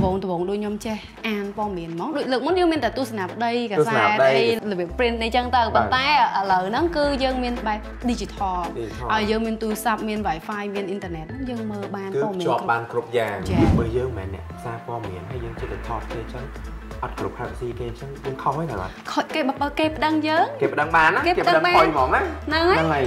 ដំបងដូចខ្ញុំចេះអានព័ត៌មានហ្មងដូចលើកមុនយើងមានតែទស្សនាប្តីកាសែតអីរបៀប print អីចឹងទៅប៉ុន្តែឥឡូវហ្នឹងគឺយើងមានបែប digital ហើយយើងមានទូរស័ព្ទមាន Wi-Fi មានអ៊ីនធឺណិតយើងមើលបានព័ត៌មានជាប់បានគ្រប់យ៉ាងបើយើងមិនមែនអ្នកផ្សារព័ត៌មានហើយយើងជិះទៅថតគេចឹងអត់គ្រប់ privacy គេចឹងយើងខុសហើយណាខុសគេបើគេប្តឹងយើងគេប្តឹងបានណាគេប្តឹងផុយហ្មងណាហ្នឹងហើយ